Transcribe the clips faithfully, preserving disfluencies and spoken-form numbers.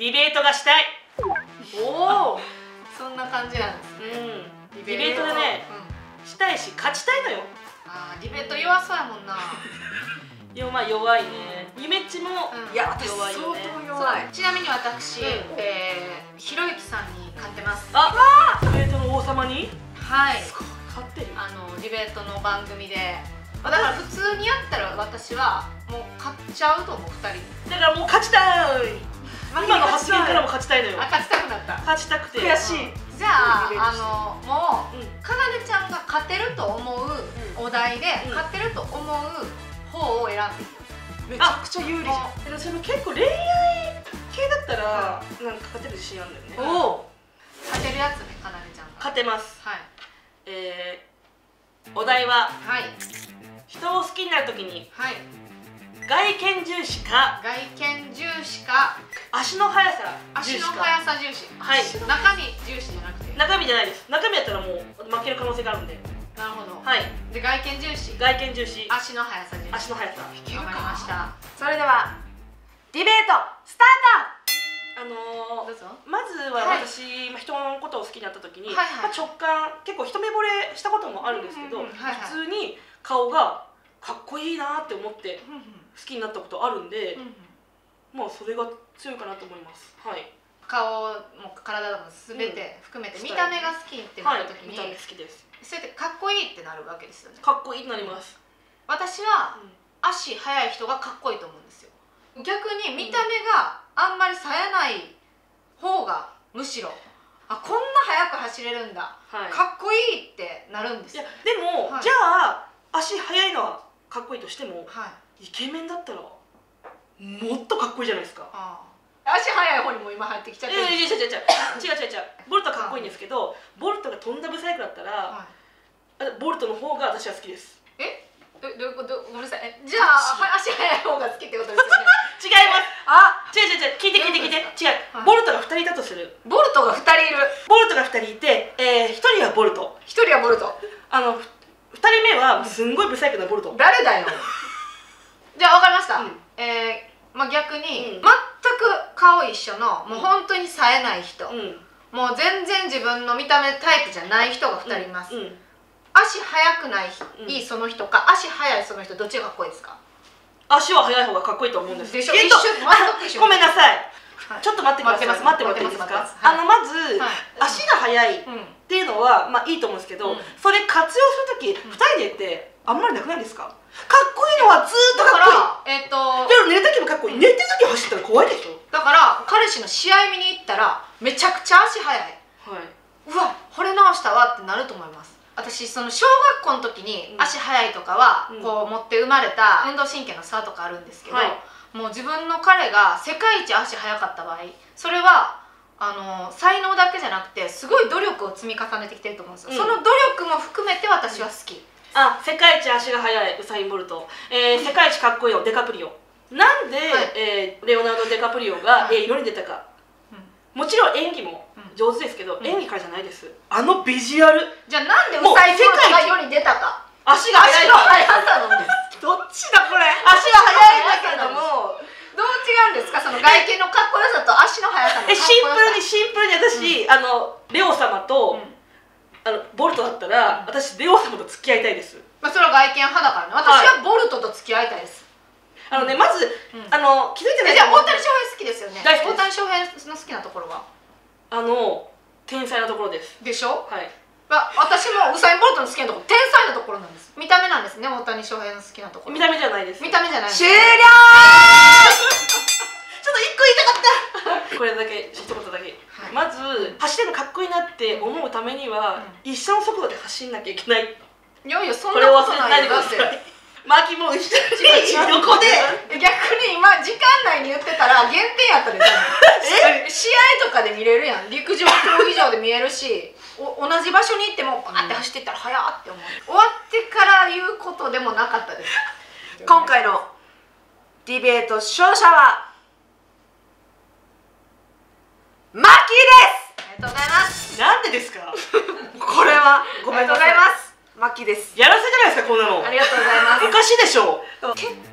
ディベートがしたい。 おお、そんな感じなんですね。 うん、ディベートでね、したいし勝ちたいのよ。 ああ、ディベート弱そうやもんな。 いや、まあ弱いね。ゆめっちもうん、 いや、私弱いよね。 相当弱い。 ちなみに私、 うんえー、ひろゆきさんに勝ってます。 あ、ディベートの王様にはい。 勝ってる。 あのディベートの番組で、だから普通にやったら私はもう勝っちゃうと思う、ふたり。 だからもう勝ちたい。今の発言からも勝ちたいのよ。 あ、勝ちたくなった。 勝ちたくて悔しい。 じゃあ、あのもう、 うん、 かなでちゃんが勝てると思うお題で、 うん、 勝てると思う方を選んでいく。 めちゃくちゃ有利じゃん。 でもそれ結構恋愛系だったらなんか勝てる自信あるんだよね。 おお。 勝てるやつね、かなでちゃんが。 勝てます。 はい。 えー、お題ははい人を好きになるときにはい。 外見重視か外見重視か足の速さ重足の視か。 速さ重視。 はい、 中身重視じゃなくて。 中身じゃないです。中身やったらもう負ける可能性があるんで。 なるほど。 はい、 で、外見重視、 外見重視、 足の速さ重視。 足の速さ。 わかりました。 それではディベートスタあのー、 どうぞ。 まずははい私、まあ人のことを好きになった時に、 はいはいまあ直感結構一目惚れしたこともあるんですけど、 うんうんうんはいはい普通に顔がかっこいいなって思ってうんうん好きになったことあるんで、 うんうん。 まあそれが強いかなと思います。はい。 顔も体もすべて含めてうん見た目が好きっては、 ないった時に、 見た目好きです。 それでかっこいいってなるわけですよね。 かっこいいになります。 私はうん足速い人がかっこいいと思うんですよ。逆に見た目があんまり冴えない方がむしろ、あ、こんな速く走れるんだ、 はい。 かっこいいってなるんですよ。 いやでも、 はいじゃあ足速いのはかっこいいとしても、 はい。 イケメンだったらもっとかっこいいじゃないですか。 ああ、足速い方にも今入ってきちゃってるんいやいやです違う違う違う違う違う違うボルトはかっこいいんですけど、ボルトがとんだブサイクだったら、 はいあボルトの方が私は好きです。 えどどういうことごめんなさい。えじゃあは足速い方が好きってことですよね。 違います。 あ、 違う違う違う聞いて聞いて聞いて違う、 はいボルトがふたりいたとする。 ボルトがふたりいる。 ボルトがふたりいて、えー、ひとりはボルト、 ひとりはボルト。 あのふふたりめはすんごいブサイクなボルト。 誰だよ。じゃあ分かりました。 うんえー、まあ逆に、 うん全く顔一緒のもう本当に冴えない人、 うんもう全然自分の見た目タイプじゃない人がふたりいます。 うん足速くない、 うんいいその人か足速いその人、どっちがかっこいいですか？ 足は速い方がかっこいいと思うんですでしょ。 けど、 一緒全く一緒。 ごめんなさい、 はいちょっと待ってください。 待ってます待ってもらっていいですか？ 待ってます待ってますあのまず、 はい足が速いっうん。 ていうのはまあいいと思うんですけど、 うんそれ活用するときふたりでってあんまりなくないですか？かっこいいのはずーっとだかかっこいい。 らえっ、とでも寝るときもかっこいい。寝てるとき走ったら怖いでしょ。 だから彼氏の試合見に行ったらめちゃくちゃ足速い。 はい。 うわ、惚れ直したわってなると思います。私その小学校の時にうん足速いとかはうんこう持って生まれた運動神経の差とかあるんですけど、 はいもう自分の彼が世界一足速かった場合、それはあの才能だけじゃなくてすごい努力を積み重ねてきてると思うんですよ、 うんその努力も含めて私は好き。 あ、世界一足が速いウサイン・ボルト、えー世界一かっこいいのデカプリオ。なんで、 はいえーレオナルド・デカプリオが、 はいえー世に出たか。 うんもちろん演技もうん上手ですけど、 うん演技からじゃないです。あのビジュアル、 じゃあなんでウサイン・ボルトが世に出たか。 足が速い足の速さなんです。どっちだこれ。 足が速いんだけれども、 どう違うんですか、その外見のかっこよさと足の速さのかっこよさ。 えシンプルにシンプルに私、あのレオ様と、 うんあのボルトだったら、私レオ様と付き合いたいです。 まあそれは外見派だからね。私はボルトと付き合いたいです。 あのね、まず、 うんあの気づいてないえ、じゃあと思う大谷翔平好きですよね。 大好きです大谷翔平の好きなところはあの天才なところです。 でしょ。 はい。 あ、私もウサイン・ボルトの好きなところ天才なところなんです。見た目なんですね、大谷翔平の好きなところ。 見た目じゃないです。 見た目じゃないです。 終了。 ちょっと一個言いたかったこれだけ一言だけ、 はい、 まず走ってるのかっこいいなって思うためには、うん、一緒の速度で走んなきゃいけない。 いやいや、そんこれをなこと忘れないでくだないよ。だってさい。マーキーも一緒に横で逆に今時間内に言ってたら減点やったでしょ。試合とかで見れるやん。陸上競技場で見えるし、お同じ場所に行ってもバーって走っていったら速って思う。終わってから言うことでもなかったです。 今回のディベート勝者はマキです。 ありがとうございます。 なんでですかこれはごめんなさい。 ありがとうございます。マキです。 やらせじゃないですかこんなの。 ありがとうございます。 おかしいでしょ。 結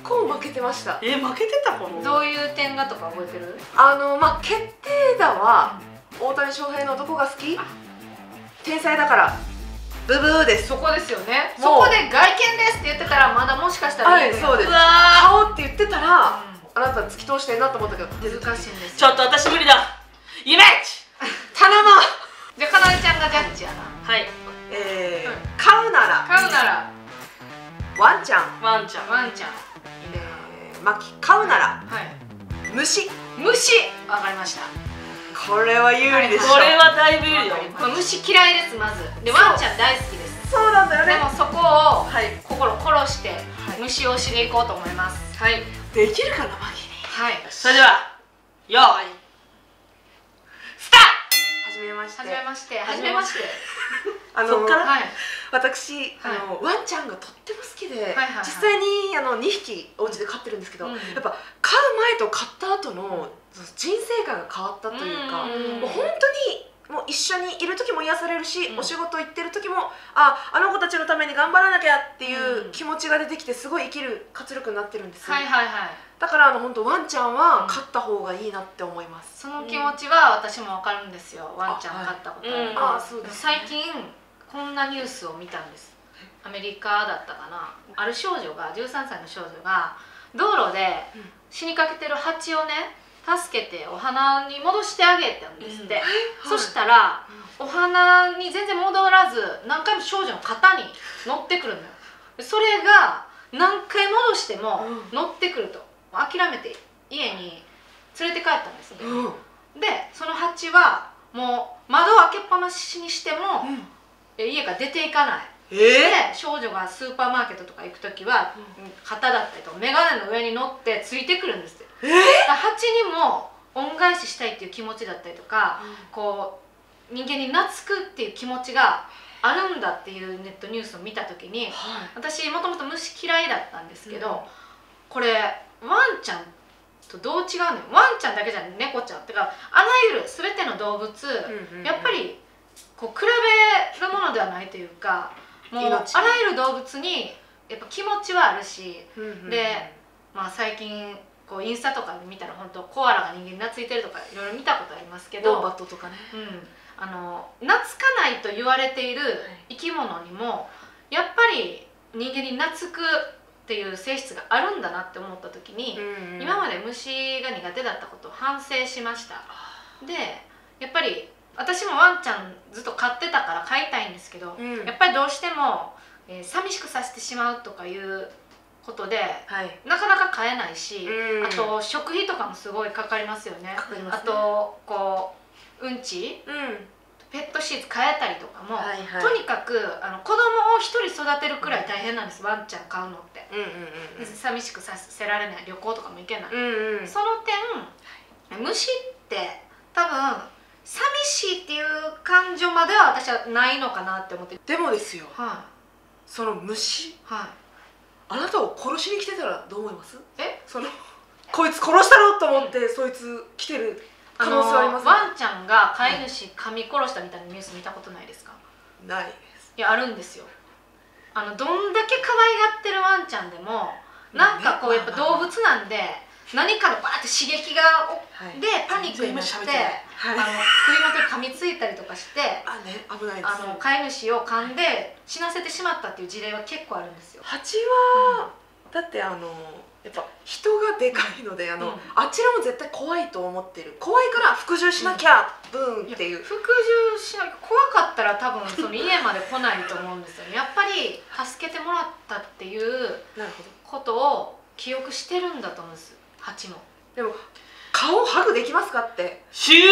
構負けてました。 え負けてたかな。 どういう点がとか覚えてる？ あのまあ決定打は大谷翔平のどこが好き？天才だからブブーです。 そこですよね。そもうこで外見ですって言ってたらまだもしかしたらはい、そうです。 うわ顔って言ってたら、あなた突き通してんなと思ったけど難しいんです。 ちょっと私無理だ。イメージ頼む。 じゃあかなでちゃんがジャッジやな。 はい。 えー、飼うなら飼うならワンちゃん、 ワンちゃん。 ワンちゃん。 えー、マキ飼うならはい。 虫。 虫。わかりました。 これは有利でしょ。 これはだいぶ有利よ。 まあ虫嫌いですまず。でワンちゃん大好きです。 そうなんだよね。 でもそこをはい心殺して虫をしでいこうと思います。はい。 できるかなマキ。 はい。 それではよーいスターはじめまして。 はじめまして。はじめまして。 あのそっからはい。 私、あのワンちゃんがとっても好きで、 はいはいはい実際にあのにひきお家で飼ってるんですけど、 うんやっぱ飼う前と飼った後の人生観が変わったというか、 うんもう本当にもう一緒にいる時も癒されるし、 うんお仕事行ってる時もああの子たちのために頑張らなきゃっていううん気持ちが出てきてすごい生きる活力になってるんですよ、 はいはいはい。 だからあの本当ワンちゃんはうん飼った方がいいなって思います。 その気持ちは私もわかるんですよ。ワンちゃん飼ったことある。 はいうんああそうです、 最近こんなニュースを見たんです。アメリカだったかな。ある少女がじゅうさんさいの少女が道路で死にかけてる蜂をね助けてお花に戻してあげたんですって、 うんそしたら、うん、お花に全然戻らず何回も少女の肩に乗ってくるのよ。それが何回戻しても乗ってくると諦めて家に連れて帰ったんですね、 うん、 でその蜂はもう窓を開けっぱなしにしても、 うん家から出ていかない。 えで少女がスーパーマーケットとか行く時は、うん、旗だったりとか眼鏡の上に乗ってついてくるんですって。 えー、 蜂にも恩返ししたいっていう気持ちだったりとか、うん、こう人間に懐くっていう気持ちがあるんだっていうネットニュースを見た時に、はい、私もともと虫嫌いだったんですけど、うん、これワンちゃんとどう違うのよ。ワンちゃんだけじゃない猫ちゃんってかあらゆる全ての動物、うんうんうん、やっぱりこう比べるものではないというかもうあらゆる動物にやっぱ気持ちはあるし、うんうんうん、で、まあ、最近こうインスタとかで見たら本当コアラが人間に懐いてるとかいろいろ見たことありますけど、 ウォンバットとかね、 うん、あの懐かないと言われている生き物にもやっぱり人間に懐くっていう性質があるんだなって思った時に、うんうん、今まで虫が苦手だったことを反省しました。でやっぱり私もワンちゃんずっと飼ってたから飼いたいんですけど、うん、やっぱりどうしても、えー、寂しくさせてしまうとかいうことで、はい、なかなか飼えないし、うん、あと食費とかもすごいかかりますよね。かかりますね。あとこううんち、うん、ペットシーツ変えたりとかも、はいはい、とにかくあの子供を一人育てるくらい大変なんです、うん、ワンちゃん飼うのって、うんうんうん、寂しくさせられない、旅行とかも行けない、うんうん、その点虫って多分寂しいっていう感情までは私はないのかなって思って。 でもですよ、 はい、 その虫、 はい、 あなたを殺しに来てたらどう思います？ えそのこいつ殺したろと思って、うん、そいつ来てる可能性はありますね。 ワンちゃんが飼い主噛み殺したみたいなニュース見たことないですか？ ないです。 いやあるんですよ。あのどんだけ可愛がってるワンちゃんでもなんかこうやっぱ動物なんで何かのバーって刺激が、はい、でパニックになって、はい、あの首元に噛みついたりとかしてあ、ね、危ないです、ね、 あの飼い主を噛んで死なせてしまったっていう事例は結構あるんですよ。 蜂は、うん、だってあのやっぱ人がでかいので、あの、うん、あちらも絶対怖いと思ってる。怖いから服従しなきゃ、うん、ブーンっていう。 服従しなきゃ怖かったら多分その家まで来ないと思うんですよね。やっぱり助けてもらったっていうことを記憶してるんだと思うんです。蜂も。 でも顔ハグできますかって。 終了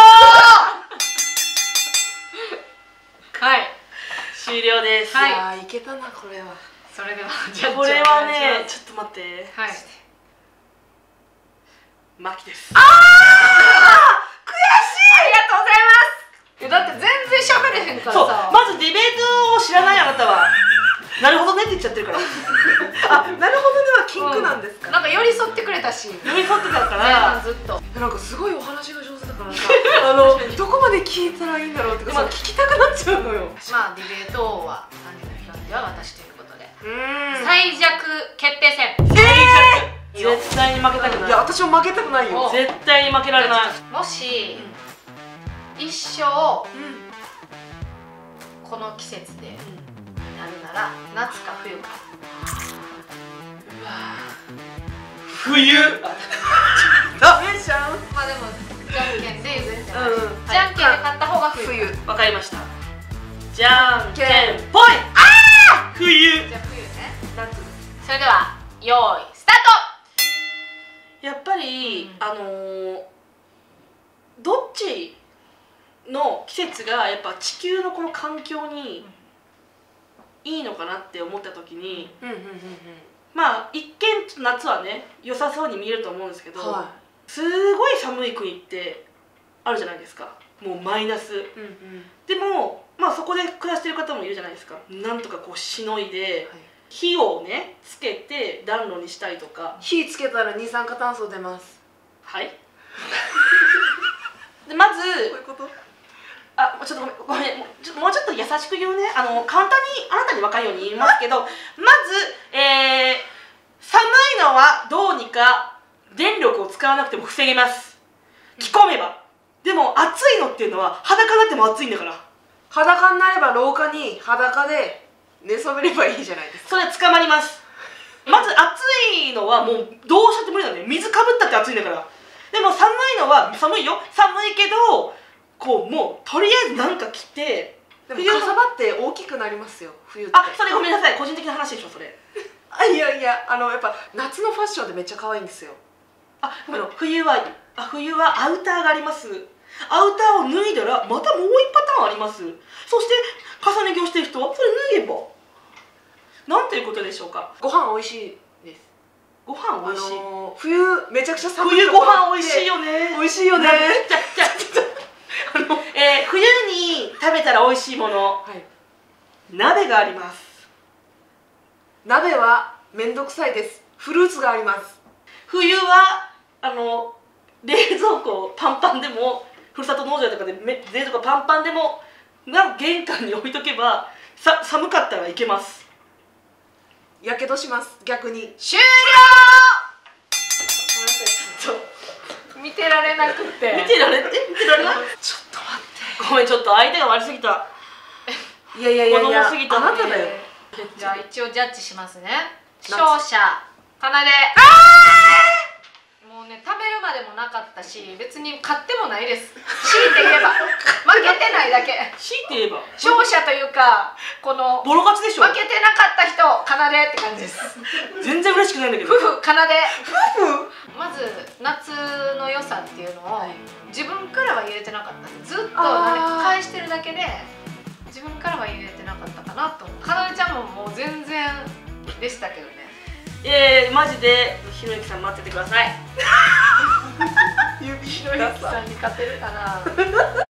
はい終了です。 はい、あーいけたなこれは。 それではじゃあこれはねちょっと待って。 はい。 マキです。 ああ悔しい。 ありがとうございます。だって全然喋れへんからさ。 そうまずディベートを知らないあなたはなるほどねって言っちゃってるからあ、なるほどねは禁句なんですか、 うん、なんか寄り添ってくれたし寄り添ってたからずっとなんかすごいお話が上手だからさあのどこまで聞いたらいいんだろうってか、まあ、聞きたくなっちゃうのよ。 まあディベートはさんじのひろんでは私ということでうーん最弱決定戦。 最弱。絶対に負けたくない。 いや私も負けたくないよ。 絶対に負けられない。 もし、うん、一生、うん、この季節でなるなら夏か冬か。 うわ冬。 ダメじゃん。 まあでもじゃんけんで譲るんじゃない、 うん、 じゃんけんで勝った方が冬。 冬。 わかりました。じゃんけんぽい。ああ冬。 じゃあ冬ね。 夏。 それでは用意スターやっぱり、 うん、 あのー、どっちの季節がやっぱ地球のこの環境にいいのかなって思った時に、 うんうんうんうん、 まあ一見夏はね良さそうに見えると思うんですけど、はい、すごい寒い国ってあるじゃないですか。もうマイナス、うんうん、でもまあそこで暮らしてる方もいるじゃないですか。なんとかこうしのいで、はい、火をねつけて暖炉にしたりとか。 火つけたら二酸化炭素出ます。 はいでまずこういうこと？ あ、ちょっとごめん、もうちょっと優しく言うね。あの簡単にあなたに分かるように言いますけど、まず、えー、寒いのはどうにか電力を使わなくても防げます。着込めば。でも暑いのっていうのは裸になっても暑いんだから。 裸になれば廊下に裸で寝そべればいいじゃないですか。 それ捕まります。まず暑いのはもうどうしたって無理なんだよ。水かぶったって暑いんだから。でも寒いのは寒いよ。寒いけどこうもうとりあえずなんか着て。 でもかさばって大きくなりますよ冬って。 あ、それごめんなさい、個人的な話でしょそれ。 あ、いやいや、あのやっぱ夏のファッションでめっちゃ可愛いんですよ。 あ、あの冬はあ冬はアウターがあります。アウターを脱いだらまたもう一パターンあります。そして重ね着をしてる人はそれ脱げばなんていうことでしょうか。 ご飯美味しいです。 ご飯美味しい、あのー、冬めちゃくちゃ寒い冬ご飯美味しいよね。 美味しいよね。 じゃじゃあの、えー、冬に食べたら美味しいもの、はい、鍋があります。 鍋はめんどくさいです。フルーツがあります。 冬はあの冷蔵庫パンパンでもふるさと納税とかで冷蔵庫パンパンでもが玄関に置いとけばさ寒かったらいけます。 やけどします。逆に終了。見てられなくて見てられえ見てられない。 ちょっと待って、 ごめん、ちょっと相手が悪すぎた。 いやいやいやいや、 子供すぎた。 あなただよ。 じゃあ一応ジャッジしますね。勝者かなで。もうね、食べるまでもなかったし別に勝ってもないです。強いて言えば負けてないだけ。 強いて言えば勝者というかこのボロ勝ちでしょ。 負けてなかった人かなでって感じです。 全然嬉しくないんだけど。 夫婦かなで。 夫婦まず夏の良さっていうのを自分からは言えてなかったんです。ずっとなんか返してるだけで自分からは言えてなかったかなと思う。かなでちゃんももう全然でしたけどね。 えー、マジでひろゆきさん待っててください。 指ひろゆきさんに勝てるかな。